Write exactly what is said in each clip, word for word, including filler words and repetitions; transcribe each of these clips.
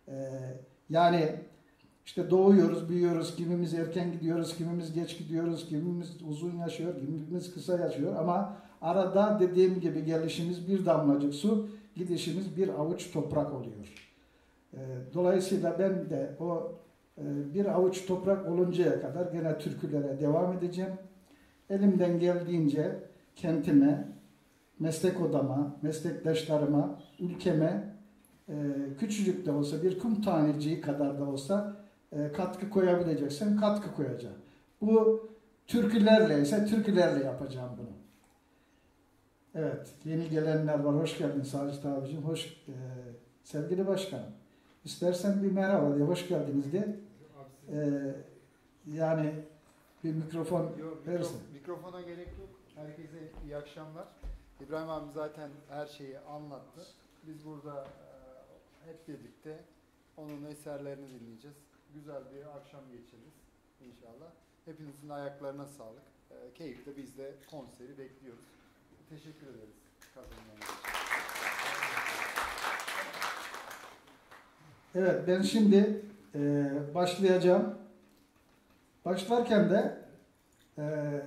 Ee, yani işte doğuyoruz, büyüyoruz, kimimiz erken gidiyoruz, kimimiz geç gidiyoruz, kimimiz uzun yaşıyor, kimimiz kısa yaşıyor ama arada dediğim gibi gelişimiz bir damlacık su, gidişimiz bir avuç toprak oluyor. Ee, dolayısıyla ben de o e, bir avuç toprak oluncaya kadar gene türkülere devam edeceğim. Elimden geldiğince kentime, meslek odama, meslektaşlarıma, ülkeme e, küçücük de olsa bir kum taneciği kadar da olsa e, katkı koyabileceksem katkı koyacağım. Bu türkülerle ise türkülerle yapacağım bunu. Evet, yeni gelenler var. Hoş geldin Sacit abicim. Hoş, e, sevgili başkanım. İstersen bir merhaba de, hoş geldiniz de. E, yani bir mikrofon yok, verirsin. Mikrofona gerek yok. Herkese iyi akşamlar. İbrahim abi zaten her şeyi anlattı. Biz burada e, hep birlikte onun eserlerini dinleyeceğiz. Güzel bir akşam geçiririz inşallah. Hepinizin ayaklarına sağlık. E, keyifle biz de konseri bekliyoruz. Teşekkür ederiz katılımlarınız için. Evet, ben şimdi e, başlayacağım. Başlarken de e,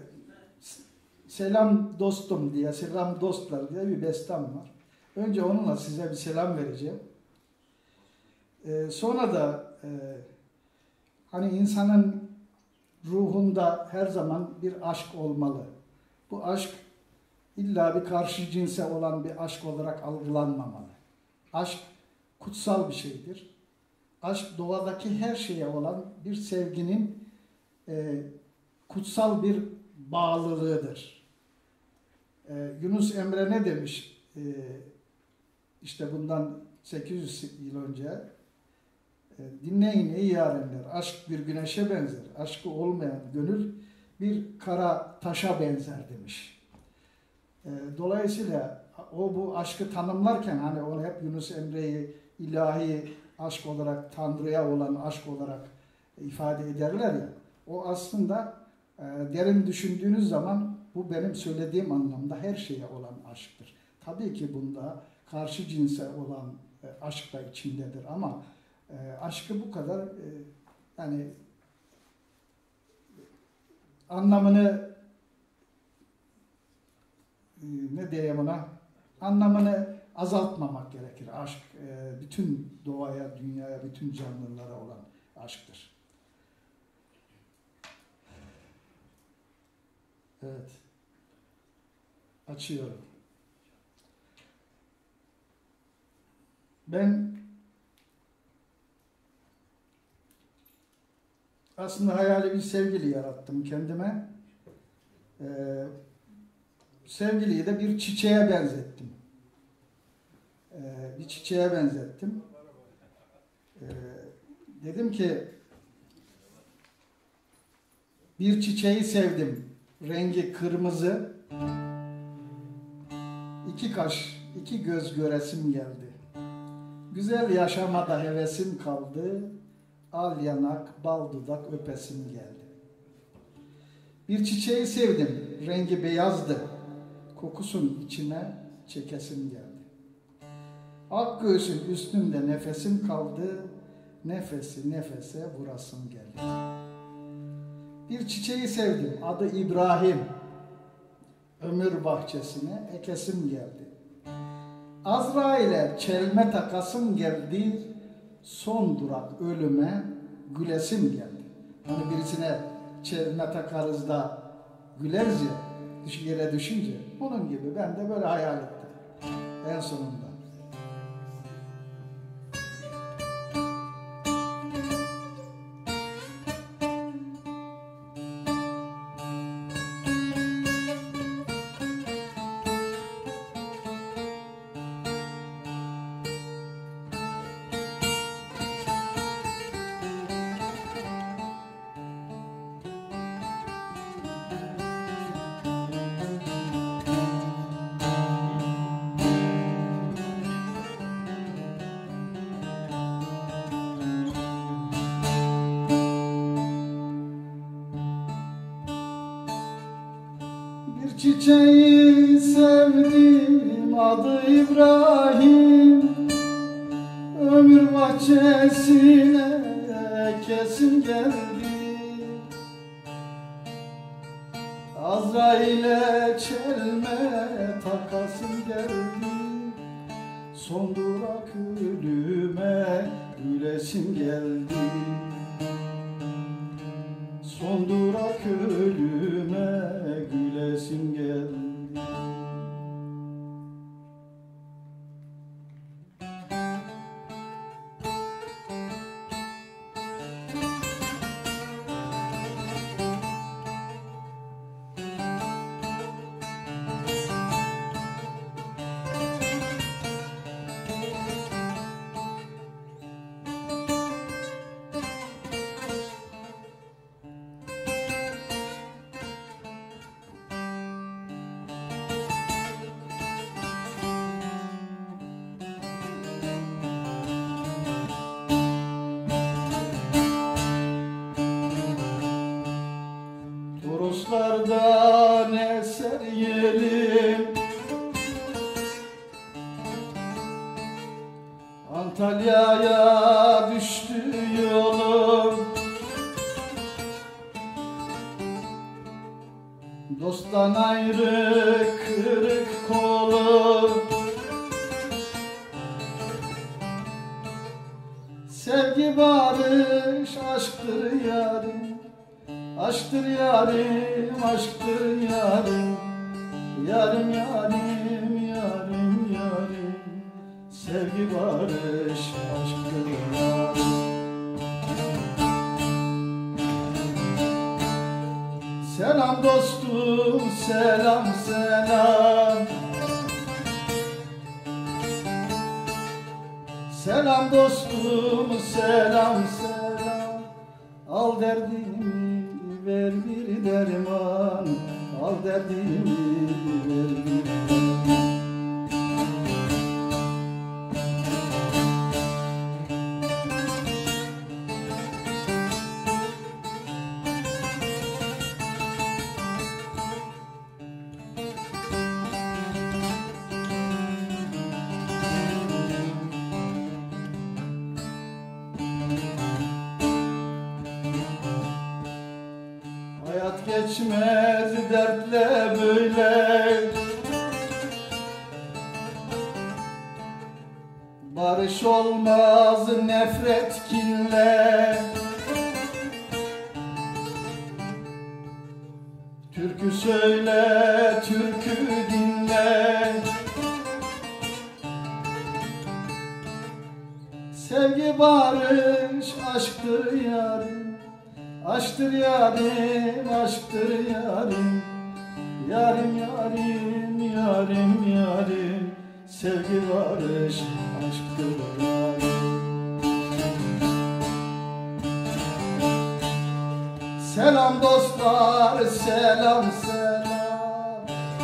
selam dostum diye, selam dostlar diye bir bestem var. Önce onunla size bir selam vereceğim. E, sonra da e, hani insanın ruhunda her zaman bir aşk olmalı. Bu aşk illa bir karşı cinse olan bir aşk olarak algılanmamalı. Aşk kutsal bir şeydir. Aşk doğadaki her şeye olan bir sevginin e, kutsal bir bağlılığıdır. E, Yunus Emre ne demiş? E, işte bundan sekiz yüz yıl önce e, dinleyin ey yarenler, aşk bir güneşe benzer. Aşkı olmayan gönül bir kara taşa benzer demiş. E, dolayısıyla o bu aşkı tanımlarken hani onu hep Yunus Emre'yi ilahi aşk olarak, Tanrı'ya olan aşk olarak ifade ederler ya, o aslında e, derin düşündüğünüz zaman bu benim söylediğim anlamda her şeye olan aşktır. Tabii ki bunda karşı cinse olan e, aşk da içindedir ama e, aşkı bu kadar e, yani anlamını e, ne diyeyim ona, anlamını azaltmamak gerekir. Aşk e, bütün doğaya, dünyaya, bütün canlılara olan aşktır. Evet. Açıyorum. Ben aslında hayali bir sevgili yarattım kendime. Ee, sevgiliyi de bir çiçeğe benzettim. Ee, bir çiçeğe benzettim. Ee, dedim ki bir çiçeği sevdim. Rengi kırmızı. İki kaş, iki göz göresim geldi. Güzel yaşamada hevesim kaldı. Al yanak, bal dudak öpesim geldi. Bir çiçeği sevdim. Rengi beyazdı. Kokusun içine çekesim geldi. Ak göğsün üstünde nefesim kaldı. Nefesi nefese vurasım geldi. Bir çiçeği sevdim. Adı İbrahim. Ömür bahçesine ekesim geldi. Azrail'e çelme takasım geldi. Son durak ölüme gülesim geldi. Hani birisine çelme takarız da güleriz ya, yere düşünce. Onun gibi ben de böyle hayal ettim. En sonunda. Çiçeği sevdim, adı İbrahim. Ömür bahçesi sesine kesim geldi, Azrail'e çelme takasım geldi, son durak ölüme gülesim geldi, son durak ölüme gülesim geldi. Toroslardan eser yelim, Antalya'ya düştü yolum, dosttan ayrı kırık kolum, sevgi barış aşktır yarim, aşktır yarim, aşktır yarim, yarim yarim, yarim yarim, sevgi barış aşktır yarim. Selam dostum, selam selam, selam dostum, selam selam, al derdimi ver bir derman, al derdimi ver bir derman. Hayat geçmez dertle böyle, barış olmaz nefret kinle, türkü söyle, türkü dinle, sevgi barış aşktır yarim, aşktır yarim, aşktır yarim, yarim yarim, yarim yarim, sevgi barış aşktır yarim. Selam dostlar, selam selam,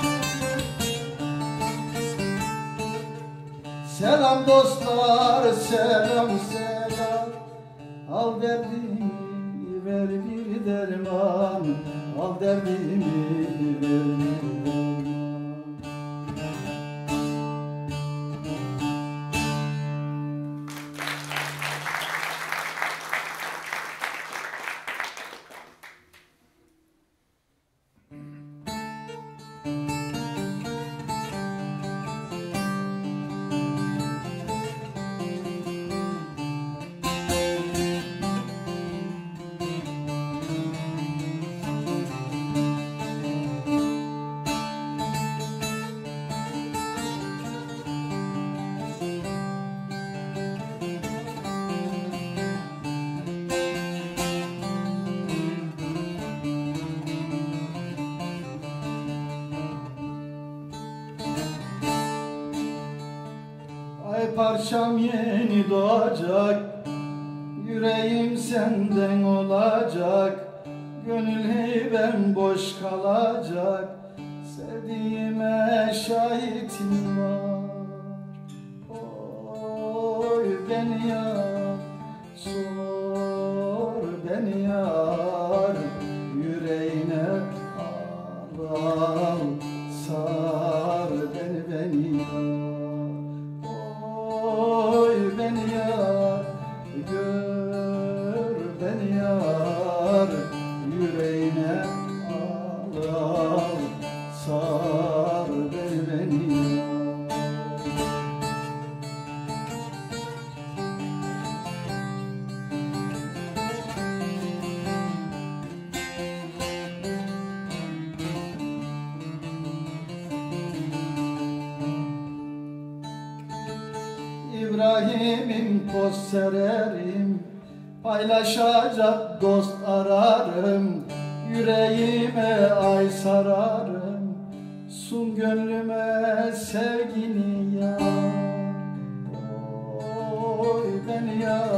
selam dostlar, selam selam, al derdimi ver bir derman, al derdimi ver bir derman. Ay parçam yeni doğacak, yüreğim senden olacak, gönül heybem boş kalacak, sevdiğime şahitim var. Oy beni yar, sor beni yar, yüreğine al al, sar beni beni yar. Oy beni yar, beni yar, yüreğine al al, sar ver beni yar. İbrahim'im post sererim, paylaşacak dost ararım, yüreğime ay sararım, sun gönlüme sevgini yar. Oy beni yar,